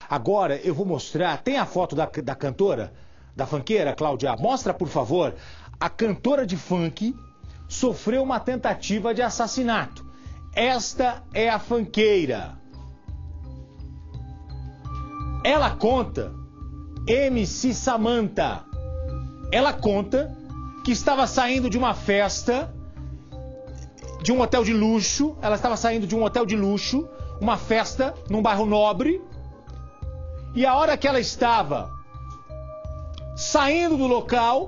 Agora eu vou mostrar, tem a foto da cantora, da funkeira, Cláudia? Mostra, por favor. A cantora de funk sofreu uma tentativa de assassinato. Esta é a funkeira. Ela conta, MC Samantha, ela conta que estava saindo de uma festa, de um hotel de luxo. Ela estava saindo de um hotel de luxo, uma festa num bairro nobre. E a hora que ela estava saindo do local,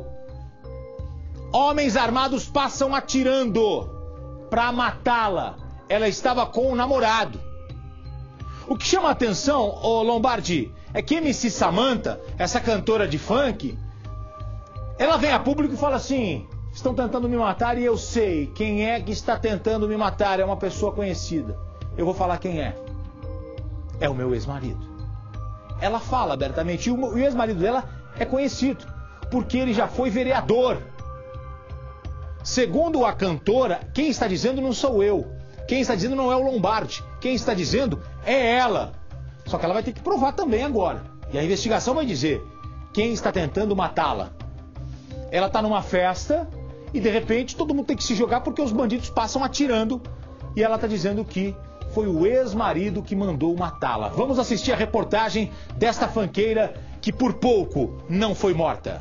homens armados passam atirando para matá-la. Ela estava com o namorado. O que chama a atenção, ô Lombardi, é que MC Samantha, essa cantora de funk, ela vem a público e fala assim: estão tentando me matar e eu sei quem é que está tentando me matar. É uma pessoa conhecida. Eu vou falar quem é. É o meu ex-marido. Ela fala abertamente. E o ex-marido dela é conhecido, porque ele já foi vereador. Segundo a cantora, quem está dizendo não sou eu. Quem está dizendo não é o Lombardi. Quem está dizendo é ela. Só que ela vai ter que provar também agora. E a investigação vai dizer quem está tentando matá-la. Ela está numa festa e de repente todo mundo tem que se jogar porque os bandidos passam atirando. E ela está dizendo que foi o ex-marido que mandou matá-la. Vamos assistir a reportagem desta funkeira que por pouco não foi morta.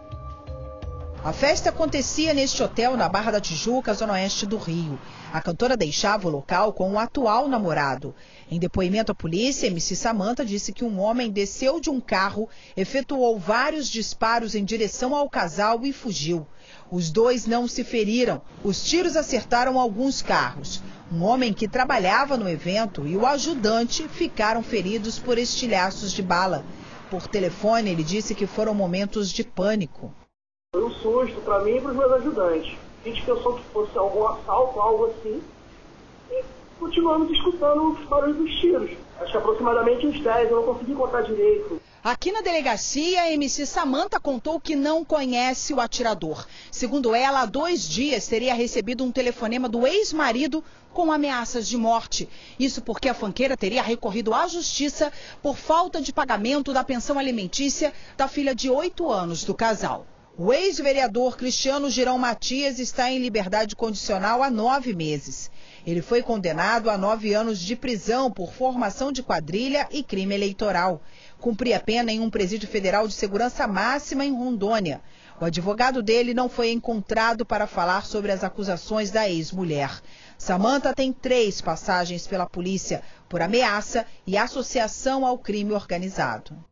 A festa acontecia neste hotel na Barra da Tijuca, zona oeste do Rio. A cantora deixava o local com o atual namorado. Em depoimento à polícia, MC Samantha disse que um homem desceu de um carro, efetuou vários disparos em direção ao casal e fugiu. Os dois não se feriram. Os tiros acertaram alguns carros. Um homem que trabalhava no evento e o ajudante ficaram feridos por estilhaços de bala. Por telefone, ele disse que foram momentos de pânico. Foi um susto para mim e para os meus ajudantes. A gente pensou que fosse algum assalto, algo assim. E continuamos escutando os barulhos dos tiros. Acho que aproximadamente uns 10, eu não consegui contar direito. Aqui na delegacia, a MC Samantha contou que não conhece o atirador. Segundo ela, há 2 dias teria recebido um telefonema do ex-marido com ameaças de morte. Isso porque a funkeira teria recorrido à justiça por falta de pagamento da pensão alimentícia da filha de 8 anos do casal. O ex-vereador Cristiano Girão Matias está em liberdade condicional há 9 meses. Ele foi condenado a 9 anos de prisão por formação de quadrilha e crime eleitoral. Cumpria a pena em um presídio federal de segurança máxima em Rondônia. O advogado dele não foi encontrado para falar sobre as acusações da ex-mulher. Samantha tem 3 passagens pela polícia por ameaça e associação ao crime organizado.